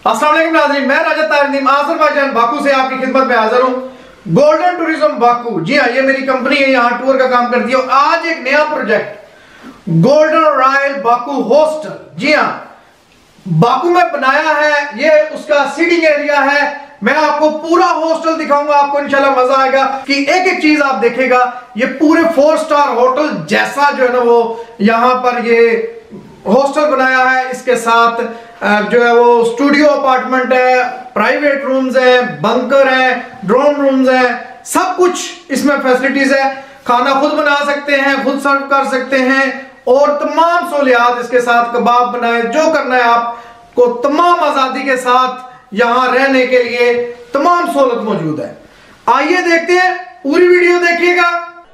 अस्सलाम वालेकुम नाज़रीन, मैं राजा तारिक आज़रबाईजान बाकू से आपकी खिदमत में हाजिर हूँ। गोल्डन टूरिज्म बाकू, जी हाँ, ये मेरी कंपनी है, यहाँ टूर का काम करती है। और आज एक नया project Golden Royal Baku Hostel, जी हाँ, बाकू में बनाया है। ये उसका सीटिंग एरिया है। मैं आपको पूरा हॉस्टल दिखाऊंगा, आपको इंशाल्लाह मजा आएगा कि एक एक चीज आप देखेगा। ये पूरे 4 स्टार होटल जैसा जो है ना वो यहाँ पर ये हॉस्टल बनाया है। इसके साथ जो है वो स्टूडियो अपार्टमेंट है, प्राइवेट रूम्स है, बंकर है, ड्रोन रूम्स है, सब कुछ इसमें फैसिलिटीज है। खाना खुद बना सकते हैं, खुद सर्व कर सकते हैं और तमाम सहूलियात इसके साथ। कबाब बनाए, जो करना है आपको, तमाम आजादी के साथ यहां रहने के लिए तमाम सहूलत मौजूद है। आइए देखते हैं, पूरी वीडियो देखिएगा।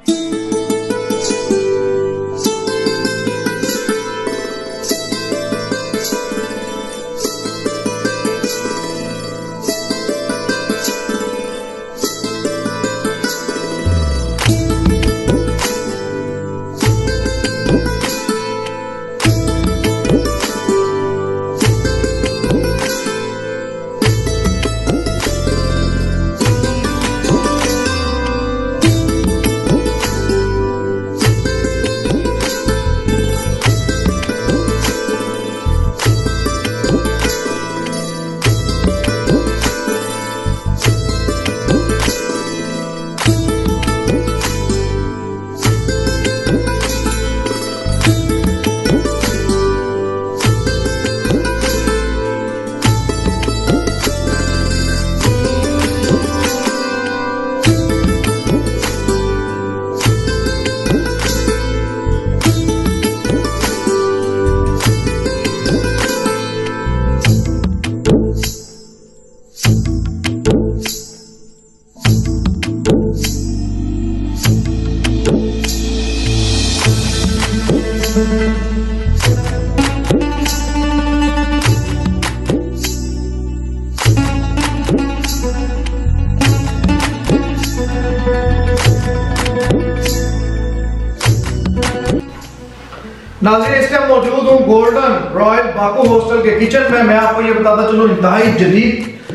नाज़रीन, इस टाइम मौजूद हूँ गोल्डन रॉयल बाकू हॉस्टल के किचन में। मैं आपको ये बताता चलूँ, इंतहाई जदीद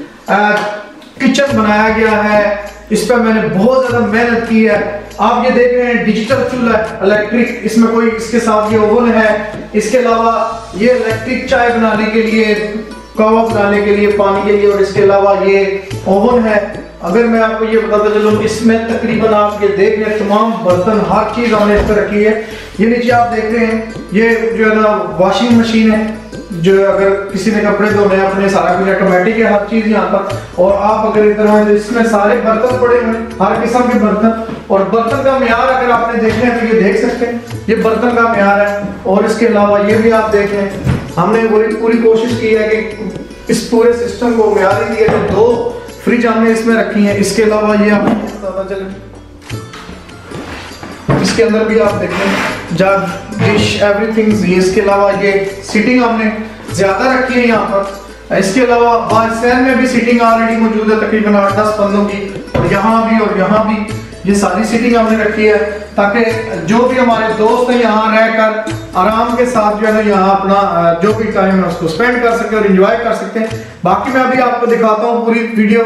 किचन बनाया गया है। इस पर मैंने बहुत ज्यादा मेहनत की है। आप ये देख रहे हैं, डिजिटल चूल्हा इलेक्ट्रिक, इसमें कोई इसके साथ ये ओवन है। इसके अलावा ये इलेक्ट्रिक चाय बनाने के लिए, कहवा बनाने के लिए, पानी के लिए, और इसके अलावा ये ओवन है। अगर मैं आपको ये बताता चलूँ, इसमें तकरीबन आप ये देख रहे हैं तमाम बर्तन, हर चीज हमने इस पर रखी है। ये नीचे आप देख रहे हैं, ये जो है ना वॉशिंग मशीन है, जो अगर किसी ने कपड़े धोने हैं अपने, सारा कुछ ऑटोमेटिक है, हर चीज यहाँ पर। और आप अगर इधर हैं तो इसमें सारे बर्तन पड़े हुए हैं, हर किस्म के बर्तन। और बर्तन का म्यार अगर आपने देखना है तो ये देख सकते हैं, ये बर्तन का म्यार है। और इसके अलावा ये भी आप देख लें, हमने पूरी कोशिश की है कि इस पूरे सिस्टम को म्यारी दिया है। 2 फ्रिज हमने इसमें रखी है। इसके अलावा ये आपको पता चले, इसके अंदर भी आप देखें जग, डिश, एवरीथिंग। इसके अलावा ये सीटिंग हमने ज्यादा रखी है यहाँ पर। इसके अलावा बाहर में भी सीटिंग ऑलरेडी मौजूद है, तकरीबन 8-10 बंदों की। और यहाँ भी ये सारी सीटिंग हमने रखी है, ताकि जो भी हमारे दोस्त हैं यहाँ रहकर आराम के साथ जो है ना यहाँ अपना जो भी टाइम है उसको स्पेंड कर सकते हैं और एंजॉय कर सकते हैं। बाकी मैं अभी आपको दिखाता हूँ पूरी वीडियो।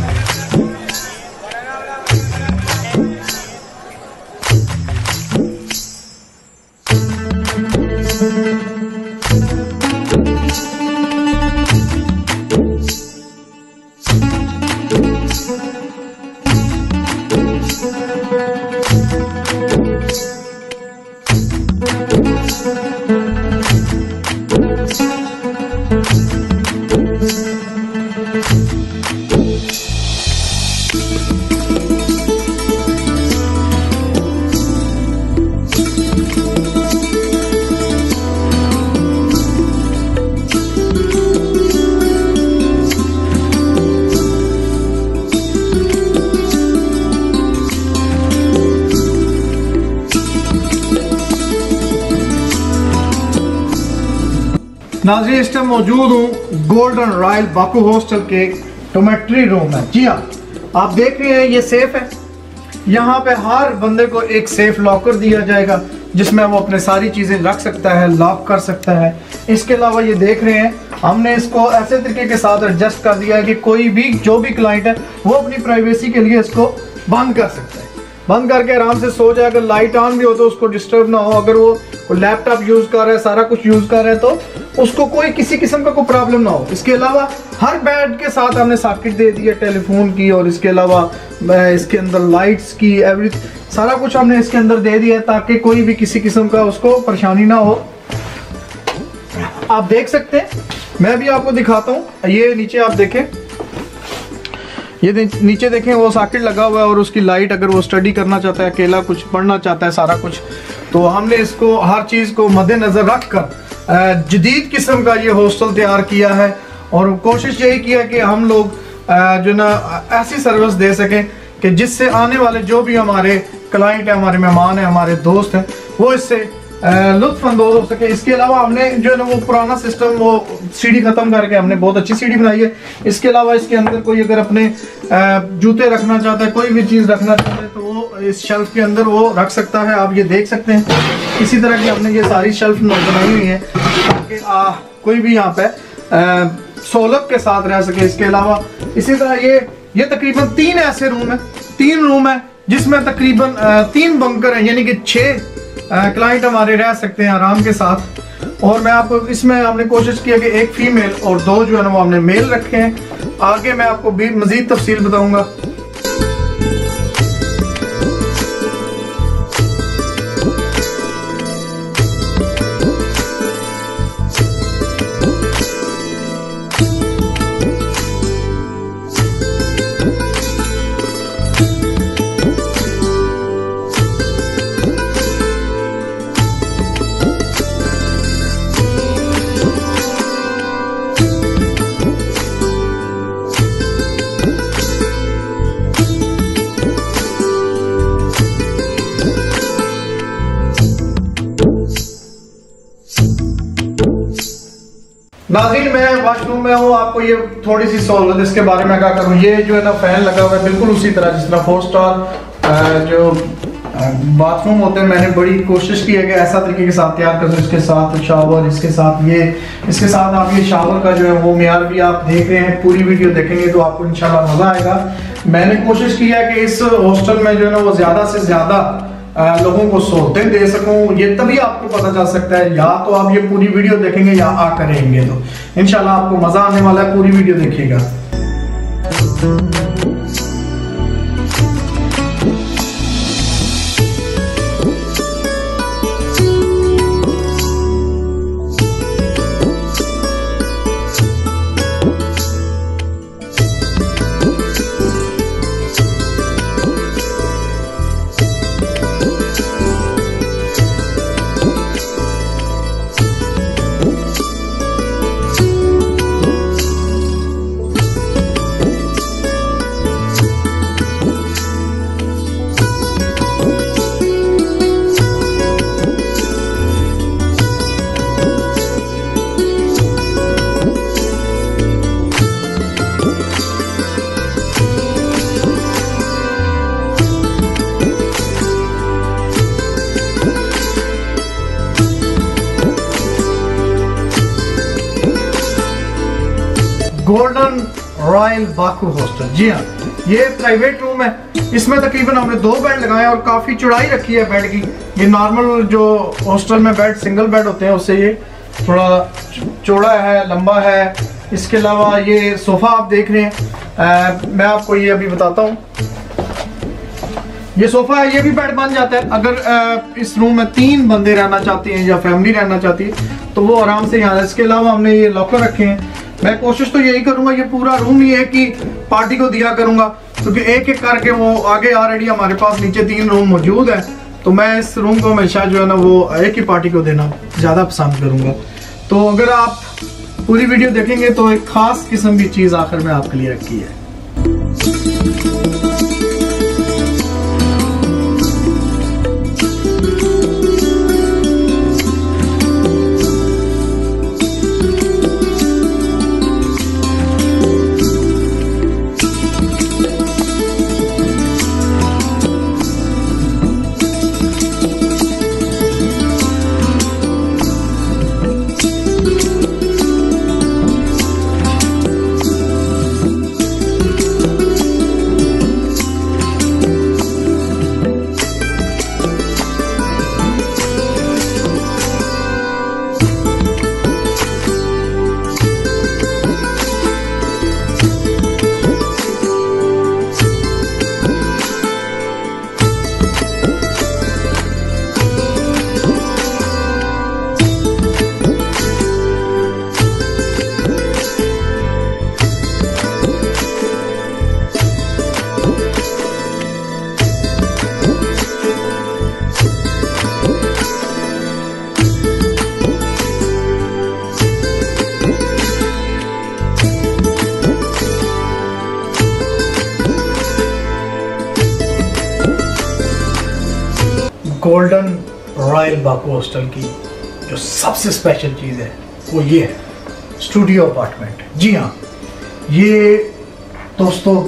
नाज़रीन, इस टाइम मौजूद हूँ गोल्डन रॉयल बाकू हॉस्टल के डॉर्मेटरी रूम है। जी हाँ, आप देख रहे हैं ये सेफ है। यहाँ पे हर बंदे को एक सेफ लॉकर दिया जाएगा जिसमें वो अपने सारी चीजें रख सकता है, लॉक कर सकता है। इसके अलावा ये देख रहे हैं हमने इसको ऐसे तरीके के साथ एडजस्ट कर दिया है कि कोई भी जो भी क्लाइंट है वो अपनी प्राइवेसी के लिए इसको बंद कर सकता है, बंद करके आराम से सो जाए। अगर लाइट ऑन भी हो तो उसको डिस्टर्ब ना हो। अगर वो लैपटॉप यूज कर रहा है, सारा कुछ यूज कर रहा है, तो उसको कोई किसी किस्म का कोई प्रॉब्लम ना हो। इसके अलावा हर बेड के साथ हमने सॉकेट दे दिया टेलीफोन की, और इसके अलावा इसके अंदर लाइट्स की, एवरी सारा कुछ हमने इसके अंदर दे दिया ताकि कोई भी किसी किस्म का उसको परेशानी ना हो। आप देख सकते हैं, मैं भी आपको दिखाता हूँ। ये नीचे आप देखें, ये नीचे देखें वो सॉकेट लगा हुआ है, और उसकी लाइट अगर वो स्टडी करना चाहता है, अकेला कुछ पढ़ना चाहता है सारा कुछ, तो हमने इसको हर चीज़ को मद्देनज़र रख कर जदीद किस्म का ये हॉस्टल तैयार किया है। और कोशिश यही किया कि हम लोग जो ना ऐसी सर्विस दे सकें कि जिससे आने वाले जो भी हमारे क्लाइंट हैं, हमारे मेहमान हैं, हमारे दोस्त हैं, वो इससे लुत्फानंदोज हो सके। इसके अलावा हमने जो है ना वो पुराना सिस्टम, वो सीढ़ी खत्म करके हमने बहुत अच्छी सीढ़ी बनाई है। इसके अलावा इसके अंदर कोई अगर अपने जूते रखना चाहता है, कोई भी चीज़ रखना चाहता है, तो वो इस शेल्फ के अंदर वो रख सकता है। आप ये देख सकते हैं, इसी तरह की हमने ये सारी शेल्फ बनाई हुई है ताकि कोई भी यहाँ पे सहूलत के साथ रह सके। इसके अलावा इसी तरह ये तकरीबन 3 ऐसे रूम है, 3 रूम है जिसमें तकरीबन 3 बंकर हैं, यानी कि 6 क्लाइंट हमारे रह सकते हैं आराम के साथ। और मैं आपको इसमें हमने कोशिश किया कि 1 फीमेल और 2 जो है ना वो हमने मेल रखे हैं। आगे मैं आपको भी मजीद तफसील बताऊंगा। नाज़रीन, मैं वॉशरूम में हूँ, आपको ये थोड़ी सी सहूलत इसके बारे में क्या करूँ। ये जो है ना फैन लगा हुआ है बिल्कुल उसी तरह जिस तरह 4 स्टार जो बाथरूम होते हैं। मैंने बड़ी कोशिश की है कि ऐसा तरीके के साथ तैयार करूँ, इसके साथ शावर, इसके साथ आप ये शावर का जो है वो मेयार भी आप देख रहे हैं। पूरी वीडियो देखेंगे तो आपको इंशाल्लाह मज़ा आएगा। मैंने कोशिश की है कि इस हॉस्टल में जो है ना वो ज़्यादा से ज़्यादा लोगों को सहूलतें दे सकूं। ये तभी आपको पता चल सकता है, या तो आप ये पूरी वीडियो देखेंगे या करेंगे, तो इंशाल्लाह आपको मजा आने वाला है। पूरी वीडियो देखिएगा। गोल्डन रॉयल बाकू हॉस्टल, जी हाँ, ये प्राइवेट रूम है। इसमें तकरीबन हमने 2 बेड लगाए और काफ़ी चौड़ाई रखी है बेड की। ये नॉर्मल जो हॉस्टल में बेड सिंगल बेड होते हैं उससे ये थोड़ा चौड़ा है, लंबा है। इसके अलावा ये सोफ़ा आप देख रहे हैं, मैं आपको ये अभी बताता हूँ। ये सोफ़ा है, ये भी बेड बन जाता है। अगर इस रूम में 3 बंदे रहना चाहते हैं या फैमिली रहना चाहती है तो वो आराम से यहाँ। इसके अलावा हमने ये लॉकर रखे हैं। मैं कोशिश तो यही करूंगा, ये पूरा रूम ही है कि पार्टी को दिया करूंगा, क्योंकि एक एक करके वो आगे ऑलरेडी हमारे पास नीचे 3 रूम मौजूद है, तो मैं इस रूम को हमेशा जो है ना वो एक ही पार्टी को देना ज़्यादा पसंद करूंगा। तो अगर आप पूरी वीडियो देखेंगे तो एक ख़ास किस्म की चीज़ आखिर में आपके लिए रखी है। गोल्डन रॉयल बाकू हॉस्टल की जो सबसे स्पेशल चीज़ है वो ये है स्टूडियो अपार्टमेंट। जी हाँ, ये दोस्तों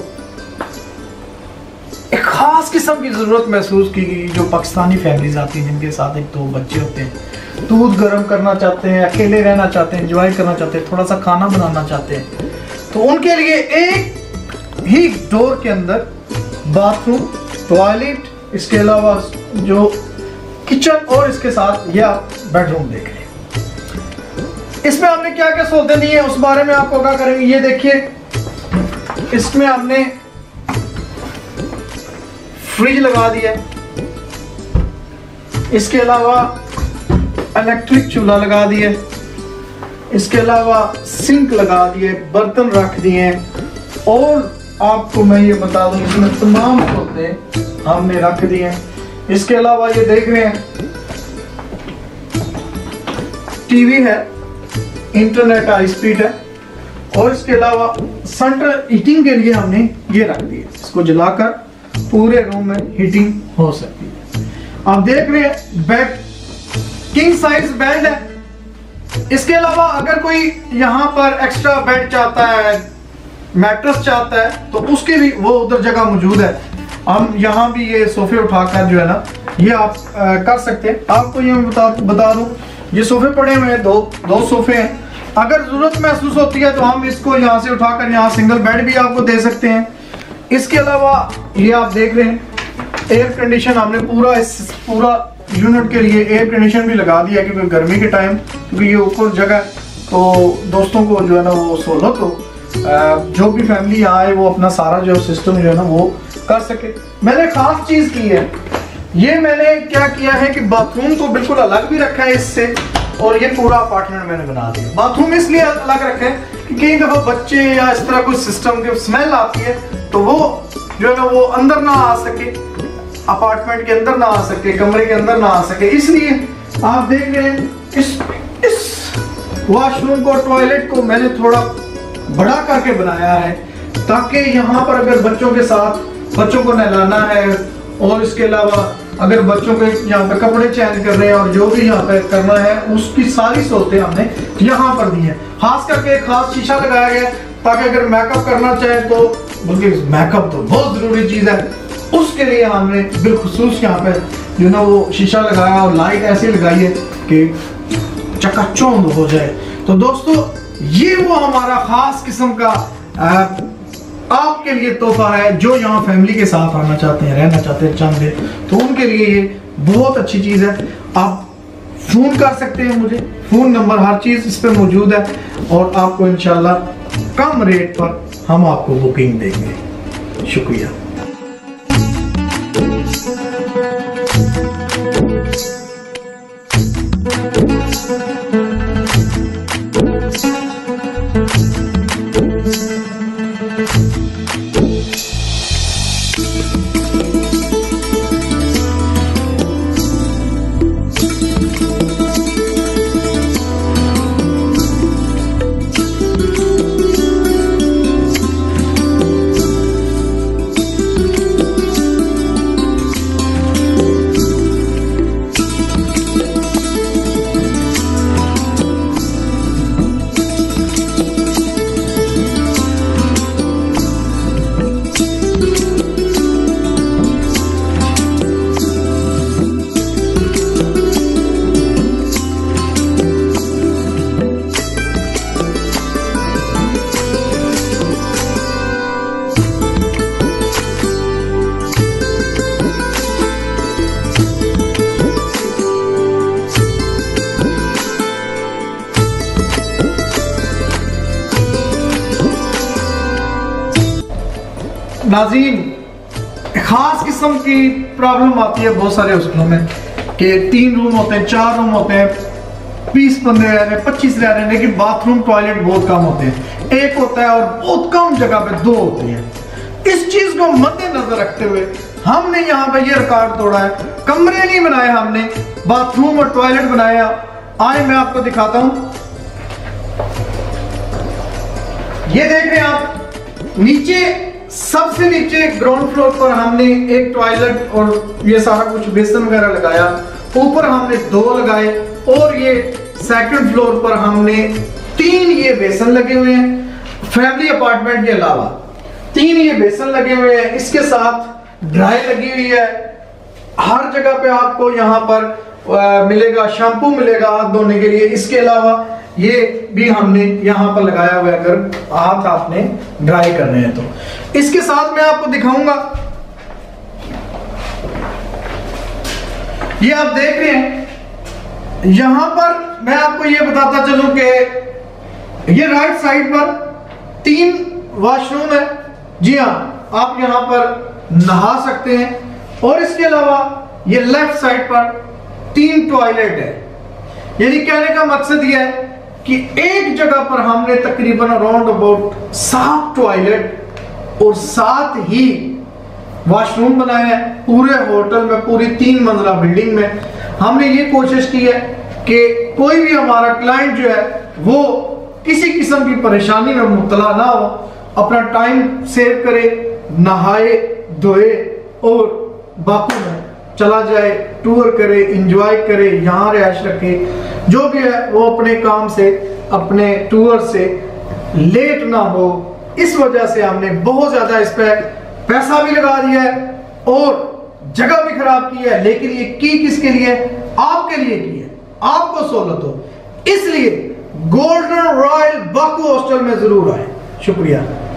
एक खास किस्म की ज़रूरत महसूस की गई। जो पाकिस्तानी फैमिलीज आती हैं जिनके साथ एक दो बच्चे होते हैं, दूध गर्म करना चाहते हैं, अकेले रहना चाहते हैं, एंजॉय करना चाहते हैं, थोड़ा सा खाना बनाना चाहते हैं, तो उनके लिए एक ही डोर के अंदर बाथरूम, टॉयलेट, इसके अलावा जो किचन और इसके साथ ये आप बेडरूम देख रहे हैं। इसमें हमने क्या क्या सहूलतें दी है उस बारे में आपको क्या करेंगे। ये देखिए, इसमें हमने फ्रिज लगा दिया, इसके अलावा इलेक्ट्रिक चूल्हा लगा दिए, इसके अलावा सिंक लगा दिए, बर्तन रख दिए, और आपको मैं ये बता दूं इसमें तमाम सहूलतें हमने रख दी हैं। इसके अलावा ये देख रहे हैं टीवी है, इंटरनेट हाई स्पीड है, और इसके अलावा सेंट्रल हीटिंग के लिए हमने ये रख दिया। इसको जलाकर पूरे रूम में हीटिंग हो सकती है। आप देख रहे हैं बेड किंग साइज बेड है। इसके अलावा अगर कोई यहाँ पर एक्स्ट्रा बेड चाहता है, मैट्रेस चाहता है, तो उसके भी वो उधर जगह मौजूद है। हम यहाँ भी ये सोफे उठाकर जो है ना ये आप कर सकते हैं। आपको ये मैं बता दूं, ये सोफे पड़े हुए हैं, दो सोफे हैं। अगर जरूरत महसूस होती है तो हम इसको यहाँ से उठाकर यहाँ सिंगल बेड भी आपको दे सकते हैं। इसके अलावा ये आप देख रहे हैं एयर कंडीशन हमने पूरा यूनिट के लिए एयर कंडीशन भी लगा दिया, क्योंकि गर्मी के टाइम क्योंकि ये ऊपर जगह, तो दोस्तों को जो है ना वो सहूलत हो, जो भी फैमिली आए वो अपना सारा जो सिस्टम जो है ना वो कर सके। मैंने खास चीज की है, ये मैंने क्या किया है कि बाथरूम को बिल्कुल अलग भी रखा है इससे, और ये पूरा अपार्टमेंट मैंने बना दिया। बाथरूम इसलिए अलग रखे हैं कि कई दफा बच्चे या इस तरह कोई सिस्टम की स्मेल आती है तो वो जो है ना वो अंदर ना आ सके, अपार्टमेंट के अंदर ना आ सके, कमरे के अंदर ना आ सके। इसलिए आप देख रहे हैं इस वॉशरूम को, टॉयलेट को मैंने थोड़ा बड़ा करके बनाया है, ताकि यहाँ पर अगर बच्चों के साथ बच्चों को नहलाना है, और इसके अलावा अगर बच्चों के यहाँ पे कपड़े चेंज कर रहे हैं और जो भी यहाँ पे करना है उसकी सारी सहूलतें हमने यहाँ पर दी है। खास करके एक खास शीशा लगाया गया ताकि अगर मेकअप करना चाहे तो, बल्कि मेकअप तो बहुत जरूरी चीज है, उसके लिए हमने बिलखुसूस यहाँ पे जो ना वो शीशा लगाया और लाइट ऐसी लगाई है कि चकाचौंध हो जाए। तो दोस्तों ये वो हमारा खास किस्म का आपके लिए तोहफा है। जो यहाँ फैमिली के साथ आना चाहते हैं, रहना चाहते हैं चंद दिन, तो उनके लिए ये बहुत अच्छी चीज है। आप फोन कर सकते हैं मुझे, फोन नंबर हर चीज इस पे मौजूद है, और आपको इंशाल्लाह कम रेट पर हम आपको बुकिंग देंगे। शुक्रिया। नाज़रीन, खास किस्म की प्रॉब्लम आती है बहुत सारे हॉस्पिटलों में कि 3 रूम होते हैं, 4 रूम होते हैं, 20 बंदे रह रहे हैं, 25 रह रहे हैं, लेकिन बाथरूम टॉयलेट बहुत कम होते हैं। एक होता है और बहुत कम जगह पे 2 होते हैं। इस चीज को मद्देनजर रखते हुए हमने यहाँ पे ये रिकॉर्ड तोड़ा है। कमरे नहीं बनाए हमने, बाथरूम और टॉयलेट बनाया। आए मैं आपको दिखाता हूं। ये देख रहे हैं आप, नीचे सबसे नीचे ग्राउंड फ्लोर पर हमने एक टॉयलेट और ये सारा कुछ बेसन वगैरह लगाया, ऊपर हमने 2 लगाए, और ये सेकंड फ्लोर पर हमने 3 ये बेसन लगे हुए हैं। फैमिली अपार्टमेंट के अलावा 3 ये बेसन लगे हुए हैं, इसके साथ ड्राई लगी हुई है। हर जगह पे आपको यहाँ पर मिलेगा, शैम्पू मिलेगा हाथ धोने के लिए। इसके अलावा ये भी हमने यहाँ पर लगाया हुआ है अगर हाथ आपने ड्राई करने हैं तो। इसके साथ मैं आपको दिखाऊंगा, ये आप देख रहे हैं यहां पर, मैं आपको ये बताता चलूं कि ये राइट साइड पर 3 वॉशरूम है। जी हाँ, आप यहां पर नहा सकते हैं, और इसके अलावा ये लेफ्ट साइड पर 3 टॉयलेट है। यानी कहने का मकसद यह है कि एक जगह पर हमने तकरीबन अराउंड अबाउट 7 टॉयलेट और 7 ही वॉशरूम बनाए हैं पूरे होटल में, पूरी 3 मंजिला बिल्डिंग में। हमने ये कोशिश की है कि कोई भी हमारा क्लाइंट जो है वो किसी किस्म की परेशानी में मुब्तला ना हो, अपना टाइम सेव करे, नहाए धोए और बाकू में चला जाए, टूर करे, एंजॉय करे, यहाँ रिहाइश रखे, जो भी है वो अपने काम से, अपने टूर से लेट ना हो। इस वजह से हमने बहुत ज्यादा इस पे पैसा भी लगा दिया है और जगह भी खराब की है, लेकिन ये की किसके लिए? आपके लिए की है, आपको सहूलत हो। इसलिए गोल्डन रॉयल बाकू हॉस्टल में जरूर आए। शुक्रिया।